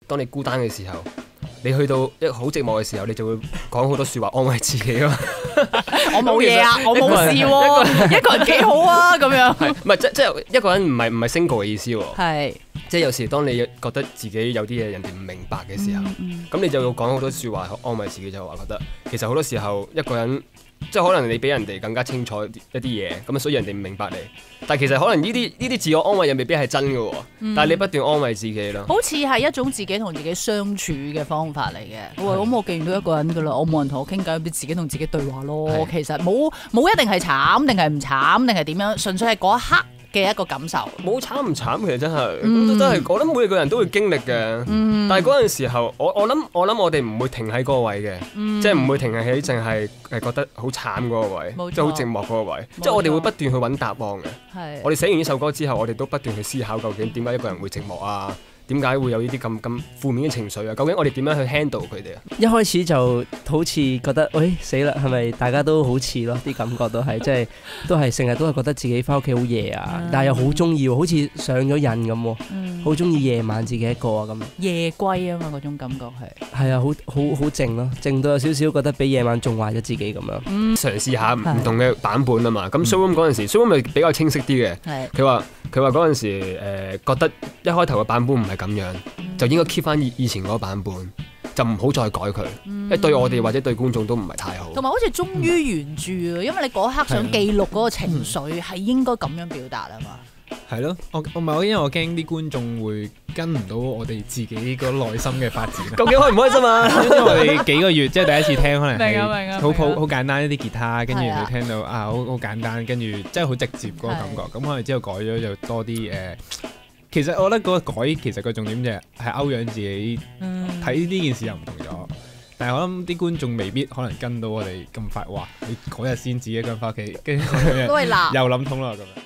當你孤單嘅時候，你去到一個好寂寞嘅時候，你就會講好多説話安慰自己咯。 我冇嘢啊，我冇事喎，一個人幾好啊咁樣。 唔係即一個人唔係 single 嘅意思喎。 係。 即係有時當你覺得自己有啲嘢人哋唔明白嘅時候，咁你就要講好多説話安慰自己，就話覺得其實好多時候一個人即係可能你比人哋更加清楚一啲嘢，咁所以人哋唔明白你。但係其實可能呢啲自我安慰又未必係真嘅喎，但係你不斷安慰自己咯。 好似係一種自己同自己相處嘅方法嚟嘅。喂，咁我見到一個人㗎啦，我冇人同我傾偈，俾自己同自己對話咯。其實冇一定係慘定係唔慘定係點樣，純粹係嗰一刻嘅一個感受。 冇慘唔慘，其實真係，真係我諗每個人都會經歷嘅。但係嗰陣時候，我諗我哋唔會停喺嗰個位嘅，即係唔會停喺淨係覺得好慘嗰個位，即係好寂寞嗰個位。即係我哋會不斷去揾答案嘅。我哋寫完呢首歌之後，我哋都不斷去思考究竟點解一個人會寂寞啊？點解會有呢啲咁負面嘅情緒啊？究竟我哋點樣去 handle 佢哋啊？ 一開始就好似覺得，喂死啦，係咪大家都好似咯？啲感覺都係，即係都係成日都係覺得自己翻屋企好夜啊，但係又好中意，好似上咗癮咁喎，好中意夜晚自己一個啊咁。 夜歸啊嘛，嗰種感覺係。 係啊，好靜咯，靜到有少少覺得比夜晚仲壞咗自己咁樣。 嘗試下唔同嘅版本啊嘛。咁 Showroom 嗰陣時 ，Showroom 咪比較清晰啲嘅。佢話嗰陣時覺得一開頭嘅版本唔係咁樣，就應該 keep 翻以前嗰個版本，就唔好再改佢，因為對我哋或者對觀眾都唔係太好。 同埋好似忠於原著啊，因為你嗰刻想記錄嗰個情緒係應該咁樣表達啊嘛。 係咯，因為我驚啲觀眾會跟唔到我哋自己個內心嘅發展。 究竟開唔開心啊？ 因為我哋幾個月即係第一次聽，可能係好簡單一啲吉他，跟住你聽到好簡單，跟住即係好直接嗰個感覺。咁可能之後改咗就多啲其實我覺得嗰個改其實個重點就係歐陽自己睇呢件事又唔同咗。但係我諗啲觀眾未必可能跟到我哋咁快。哇！你嗰日先自己一個人返屋企，跟住又諗通啦咁樣。